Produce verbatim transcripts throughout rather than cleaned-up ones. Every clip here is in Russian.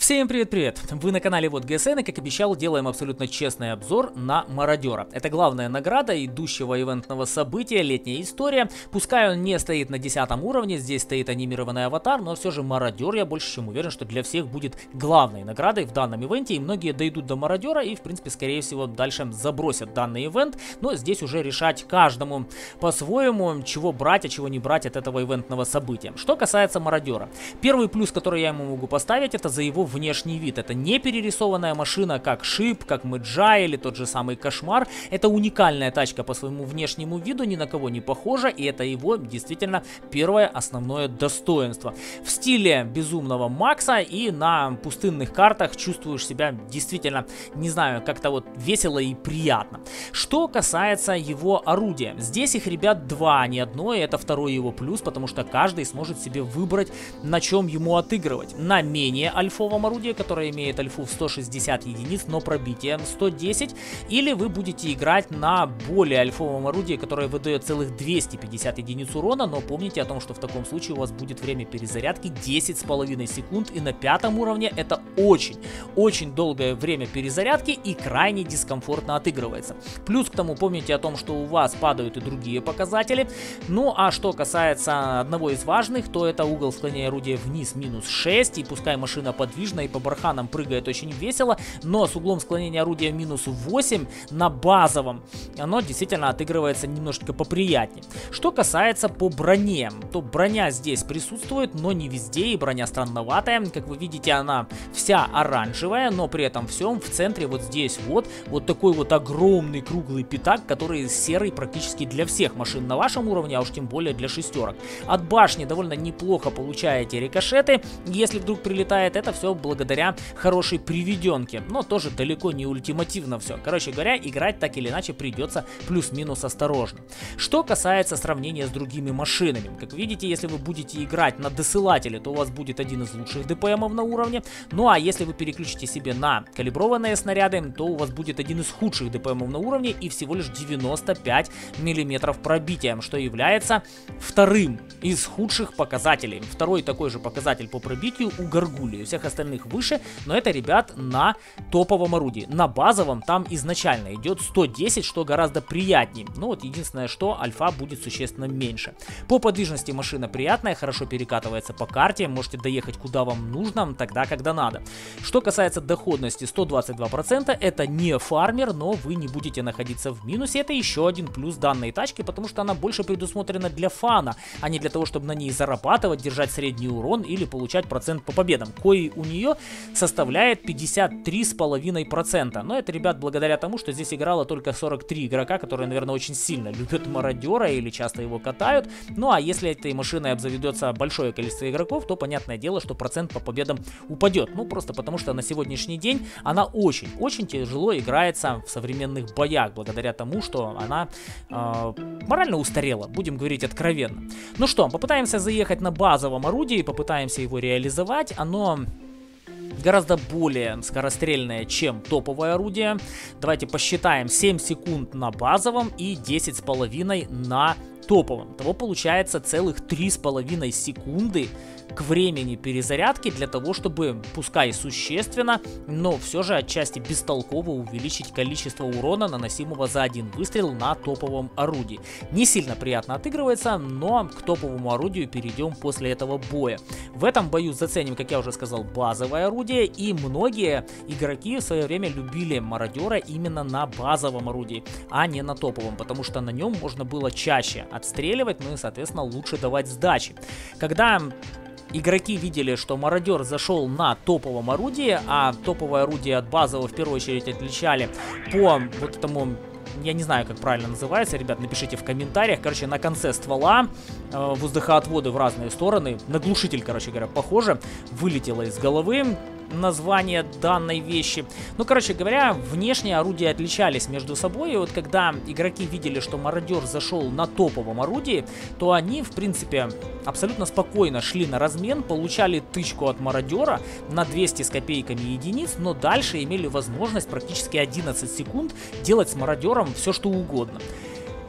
Всем привет-привет! Вы на канале Вот ГСН, и как обещал, делаем абсолютно честный обзор на Мародера. Это главная награда идущего ивентного события, летняя история. Пускай он не стоит на десятом уровне, здесь стоит анимированный аватар, но все же Мародер, я больше чем уверен, что для всех будет главной наградой в данном ивенте. И многие дойдут до Мародера и, в принципе, скорее всего, дальше забросят данный ивент. Но здесь уже решать каждому по-своему, чего брать, а чего не брать от этого ивентного события. Что касается Мародера. Первый плюс, который я ему могу поставить, это за его внешний вид. Это не перерисованная машина, как Шип, как Мэджай или тот же самый Кошмар. Это уникальная тачка по своему внешнему виду, ни на кого не похожа, и это его действительно первое основное достоинство. В стиле безумного Макса и на пустынных картах чувствуешь себя действительно, не знаю, как-то вот весело и приятно. Что касается его орудия. Здесь их, ребят, два, а не одно, и это второй его плюс, потому что каждый сможет себе выбрать, на чем ему отыгрывать. На менее альфовом орудие, которое имеет альфу в сто шестьдесят единиц, но пробитие сто десять, или вы будете играть на более альфовом орудии, которое выдает целых двести пятьдесят единиц урона, но помните о том, что в таком случае у вас будет время перезарядки десять с половиной секунд, и на пятом уровне это очень, очень долгое время перезарядки и крайне дискомфортно отыгрывается. Плюс к тому помните о том, что у вас падают и другие показатели. Ну а что касается одного из важных, то это угол склонения орудия вниз минус шесть, и пускай машина подвижна и по барханам прыгает очень весело, но с углом склонения орудия минус восемь на базовом оно действительно отыгрывается немножечко поприятнее. Что касается по броне, то броня здесь присутствует, но не везде, и броня странноватая. Как вы видите, она вся оранжевая, но при этом всем в центре вот здесь вот, вот такой вот огромный круглый пятак, который серый практически для всех машин на вашем уровне, а уж тем более для шестерок. От башни довольно неплохо получаете рикошеты, если вдруг прилетает, это все благодаря хорошей приведенке, но тоже далеко не ультимативно все. Короче говоря, играть так или иначе придется плюс-минус осторожно. Что касается сравнения с другими машинами, как видите, если вы будете играть на досылателе, то у вас будет один из лучших ДПМов на уровне, ну а если вы переключите себе на калиброванные снаряды, то у вас будет один из худших ДПМов на уровне и всего лишь девяносто пять миллиметров пробития, что является вторым из худших показателей. Второй такой же показатель по пробитию у Гаргулии, у всех остальных выше, но это, ребят, на топовом орудии. На базовом там изначально идет сто десять, что гораздо приятнее. Ну вот единственное, что альфа будет существенно меньше. По подвижности машина приятная, хорошо перекатывается по карте, можете доехать куда вам нужно, тогда, когда надо. Что касается доходности, сто двадцать два процента, это не фармер, но вы не будете находиться в минусе. Это еще один плюс данной тачки, потому что она больше предусмотрена для фана, а не для того, чтобы на ней зарабатывать, держать средний урон или получать процент по победам, кои у нее составляет пятьдесят три с половиной процента. Но это, ребят, благодаря тому, что здесь играло только сорок три игрока, которые, наверное, очень сильно любят Мародера или часто его катают. Ну а если этой машиной обзаведется большое количество игроков, то понятное дело, что процент по победам упадет. Ну просто потому, что на сегодняшний день она очень-очень тяжело играется в современных боях, благодаря тому, что она э, морально устарела, будем говорить откровенно. Ну что, попытаемся заехать на базовом орудии, попытаемся его реализовать. Оно гораздо более скорострельное, чем топовое орудие. Давайте посчитаем: семь секунд на базовом и десять с половиной на топовом. Того получается целых три с половиной секунды к времени перезарядки для того, чтобы, пускай существенно, но все же отчасти бестолково увеличить количество урона, наносимого за один выстрел на топовом орудии. Не сильно приятно отыгрывается, но к топовому орудию перейдем после этого боя. В этом бою заценим, как я уже сказал, базовое орудие, и многие игроки в свое время любили Мародера именно на базовом орудии, а не на топовом, потому что на нем можно было чаще отстреливать, ну и, соответственно, лучше давать сдачи. Когда игроки видели, что Мародер зашел на топовом орудии, а топовое орудие от базового в первую очередь отличали по вот этому, я не знаю, как правильно называется, ребят, напишите в комментариях. Короче, на конце ствола э, воздухоотводы в разные стороны, на глушитель, короче говоря, похоже, вылетело из головы название данной вещи. Ну, короче говоря, внешние орудия отличались между собой, и вот когда игроки видели, что Мародер зашел на топовом орудии, то они, в принципе, абсолютно спокойно шли на размен, получали тычку от Мародера на двести с копейками единиц, но дальше имели возможность практически одиннадцать секунд делать с Мародером все, что угодно.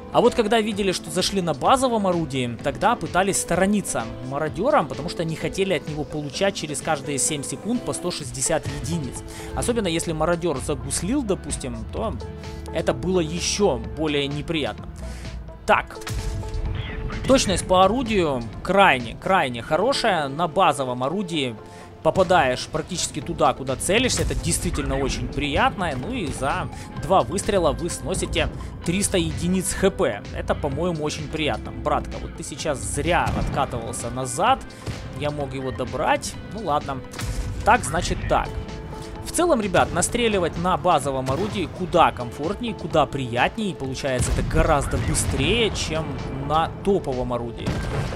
А вот когда видели, что зашли на базовом орудии, тогда пытались сторониться мародерам, потому что не хотели от него получать через каждые семь секунд по сто шестьдесят единиц. Особенно если мародер загуслил, допустим, то это было еще более неприятно. Так, точность по орудию крайне, крайне хорошая. На базовом орудии попадаешь практически туда, куда целишься. Это действительно очень приятно. Ну и за два выстрела вы сносите триста единиц хп. Это, по-моему, очень приятно. Братка, вот ты сейчас зря откатывался назад. Я мог его добрать. Ну ладно. Так, значит так. В целом, ребят, настреливать на базовом орудии куда комфортнее, куда приятнее. И получается это гораздо быстрее, чем на топовом орудии.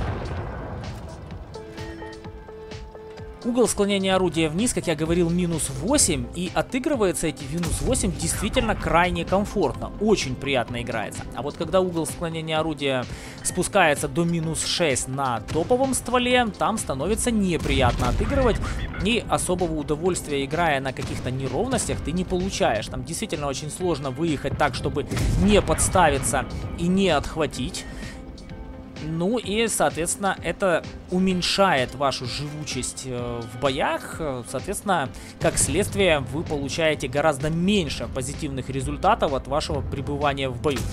Угол склонения орудия вниз, как я говорил, минус восемь, и отыгрывается эти минус восемь действительно крайне комфортно, очень приятно играется. А вот когда угол склонения орудия спускается до минус шесть на топовом стволе, там становится неприятно отыгрывать, и особого удовольствия, играя на каких-то неровностях, ты не получаешь. Там действительно очень сложно выехать так, чтобы не подставиться и не отхватить. Ну и, соответственно, это уменьшает вашу живучесть э, в боях. Соответственно, как следствие, вы получаете гораздо меньше позитивных результатов от вашего пребывания в бою.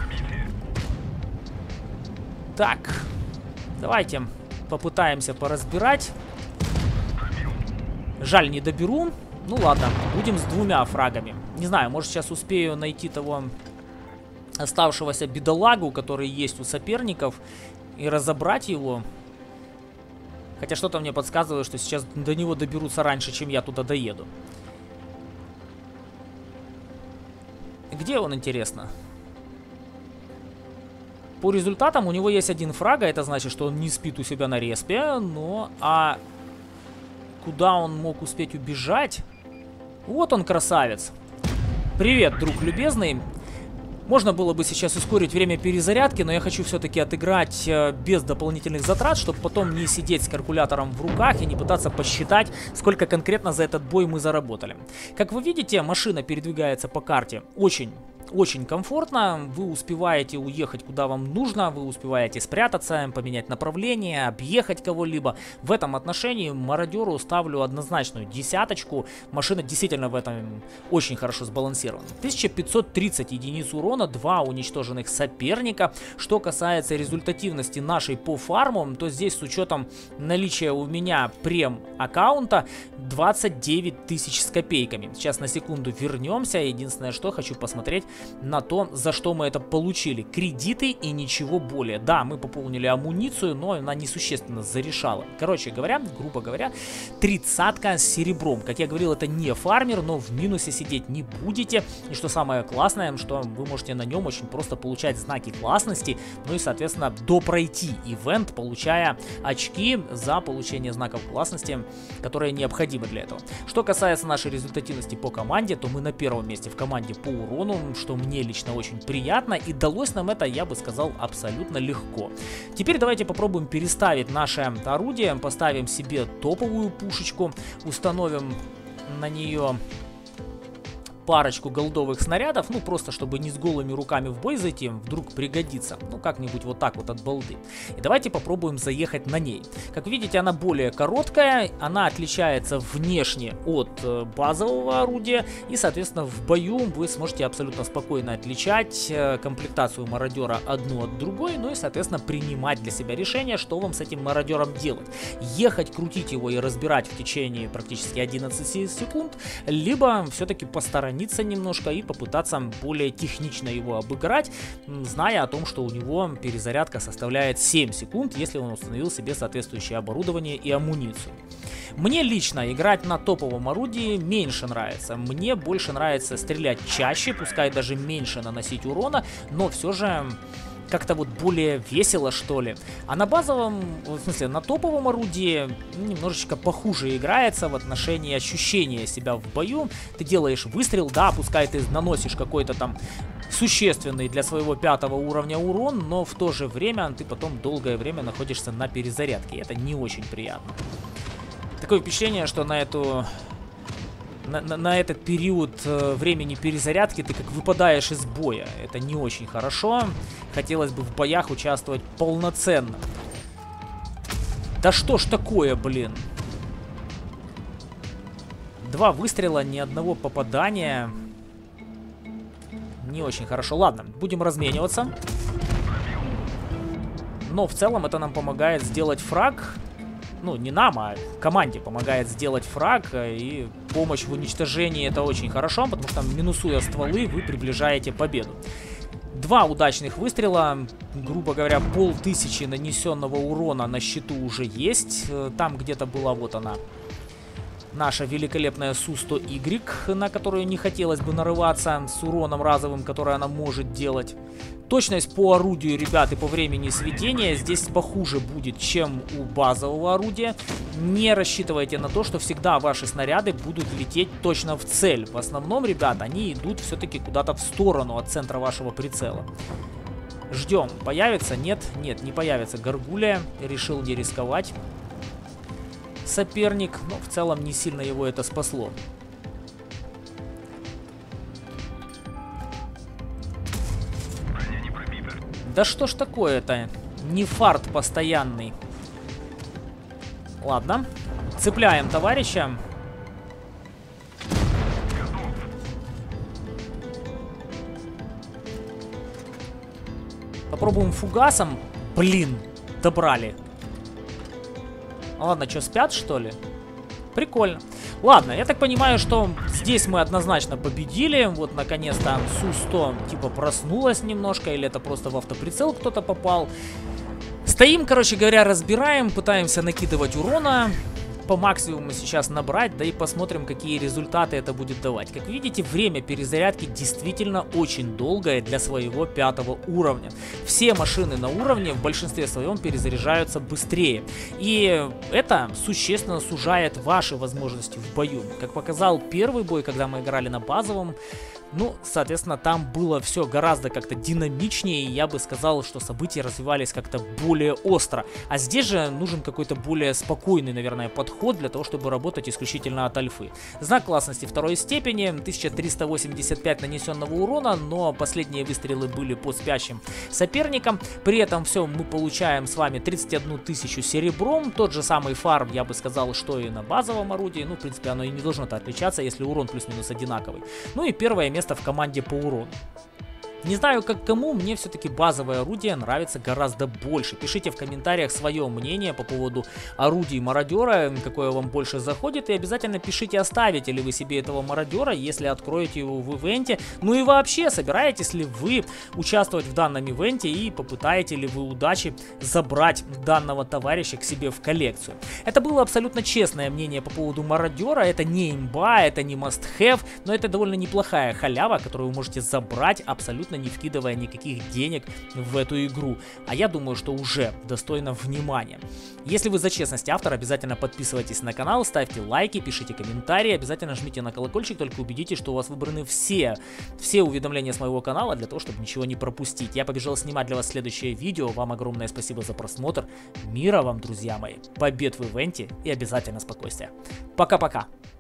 Так, давайте попытаемся поразбирать. Жаль, не доберу. Ну ладно, будем с двумя фрагами. Не знаю, может сейчас успею найти того оставшегося бедолагу, который есть у соперников, и разобрать его. Хотя что-то мне подсказывает, что сейчас до него доберутся раньше, чем я туда доеду. Где он, интересно? По результатам у него есть один фрага, это значит, что он не спит у себя на респе, но... А куда он мог успеть убежать? Вот он, красавец. Привет, друг любезный. Можно было бы сейчас ускорить время перезарядки, но я хочу все-таки отыграть э, без дополнительных затрат, чтобы потом не сидеть с калькулятором в руках и не пытаться посчитать, сколько конкретно за этот бой мы заработали. Как вы видите, машина передвигается по карте очень... Очень комфортно, вы успеваете уехать куда вам нужно, вы успеваете спрятаться, поменять направление, объехать кого-либо. В этом отношении мародеру ставлю однозначную десяточку. Машина действительно в этом очень хорошо сбалансирована. тысяча пятьсот тридцать единиц урона, два уничтоженных соперника. Что касается результативности нашей по фарму, то здесь с учетом наличия у меня прем аккаунта двадцать девять тысяч с копейками. Сейчас на секунду вернемся. Единственное, что хочу посмотреть на то, за что мы это получили. Кредиты и ничего более. Да, мы пополнили амуницию, но она несущественно зарешала. Короче говоря, грубо говоря, тридцатка с серебром. Как я говорил, это не фармер, но в минусе сидеть не будете. И что самое классное, что вы можете на нем очень просто получать знаки классности, ну и, соответственно, допройти ивент, получая очки за получение знаков классности, которые необходимы для этого. Что касается нашей результативности по команде, то мы на первом месте в команде по урону, что мне лично очень приятно, и далось нам это, я бы сказал, абсолютно легко. Теперь давайте попробуем переставить наше орудие, поставим себе топовую пушечку, установим на нее парочку голдовых снарядов, ну просто чтобы не с голыми руками в бой зайти, вдруг пригодится, ну как-нибудь вот так вот от балды. И давайте попробуем заехать на ней. Как видите, она более короткая, она отличается внешне от э, базового орудия, и соответственно в бою вы сможете абсолютно спокойно отличать э, комплектацию мародера одну от другой, ну и соответственно принимать для себя решение, что вам с этим мародером делать. Ехать, крутить его и разбирать в течение практически одиннадцати секунд, либо все-таки посторониться немножко и попытаться более технично его обыграть, зная о том, что у него перезарядка составляет семь секунд, если он установил себе соответствующее оборудование и амуницию. Мне лично играть на топовом орудии меньше нравится. Мне больше нравится стрелять чаще, пускай даже меньше наносить урона, но все же как-то вот более весело, что ли. А на базовом, в смысле, на топовом орудии немножечко похуже играется в отношении ощущения себя в бою. Ты делаешь выстрел, да, пускай ты наносишь какой-то там существенный для своего пятого уровня урон, но в то же время ты потом долгое время находишься на перезарядке. И это не очень приятно. Такое впечатление, что на эту на, на, на этот период э, времени перезарядки ты как выпадаешь из боя. Это не очень хорошо. Хотелось бы в боях участвовать полноценно. Да что ж такое, блин? Два выстрела, ни одного попадания. Не очень хорошо. Ладно, будем размениваться. Но в целом это нам помогает сделать фраг. Ну, не нам, а команде помогает сделать фраг. И помощь в уничтожении это очень хорошо, потому что, минусуя стволы, вы приближаете победу. Два удачных выстрела, грубо говоря, полтысячи нанесенного урона на счету уже есть. Там где-то была вот она, наша великолепная Су сто игрек, на которую не хотелось бы нарываться с уроном разовым, который она может делать. Точность по орудию, ребят, и по времени сведения здесь похуже будет, чем у базового орудия. Не рассчитывайте на то, что всегда ваши снаряды будут лететь точно в цель. В основном, ребят, они идут все-таки куда-то в сторону от центра вашего прицела. Ждем. Появится? Нет? Нет, не появится. Горгулья решил не рисковать. Соперник, но в целом не сильно его это спасло. Да что ж такое-то? Не фарт постоянный. Ладно. Цепляем товарища. Попробуем фугасом. Блин, добрали. Ладно, что, спят, что ли? Прикольно. Ладно, я так понимаю, что здесь мы однозначно победили. Вот, наконец-то, Су сто типа проснулась немножко. Или это просто в автоприцел кто-то попал. Стоим, короче говоря, разбираем. Пытаемся накидывать урона. По максимуму сейчас набрать. Да и посмотрим, какие результаты это будет давать. Как видите, время перезарядки действительно очень долгое для своего пятого уровня. Все машины на уровне в большинстве своем перезаряжаются быстрее. И это существенно сужает ваши возможности в бою. Как показал первый бой, когда мы играли на базовом, ну, соответственно, там было все гораздо как-то динамичнее, и я бы сказал, что события развивались как-то более остро. А здесь же нужен какой-то более спокойный, наверное, подход для того, чтобы работать исключительно от альфы. Знак классности второй степени, тысяча триста восемьдесят пять нанесенного урона, но последние выстрелы были по спящим соперникам. При этом все мы получаем с вами тридцать одну тысячу серебром, тот же самый фарм, я бы сказал, что и на базовом орудии. Ну, в принципе, оно и не должно отличаться, если урон плюс-минус одинаковый. Ну и первое место место в команде по урону. Не знаю, как кому, мне все-таки базовое орудие нравится гораздо больше. Пишите в комментариях свое мнение по поводу орудий мародера, какое вам больше заходит. И обязательно пишите, оставите ли вы себе этого мародера, если откроете его в ивенте. Ну и вообще, собираетесь ли вы участвовать в данном ивенте и попытаете ли вы удачи забрать данного товарища к себе в коллекцию. Это было абсолютно честное мнение по поводу мародера. Это не имба, это не must-have, но это довольно неплохая халява, которую вы можете забрать абсолютно не вкидывая никаких денег в эту игру. А я думаю, что уже достойно внимания. Если вы за честность автора, обязательно подписывайтесь на канал, ставьте лайки, пишите комментарии, обязательно жмите на колокольчик, только убедитесь, что у вас выбраны все, все уведомления с моего канала, для того, чтобы ничего не пропустить. Я побежал снимать для вас следующее видео. Вам огромное спасибо за просмотр. Мира вам, друзья мои, побед в ивенте и обязательно спокойствия. Пока-пока.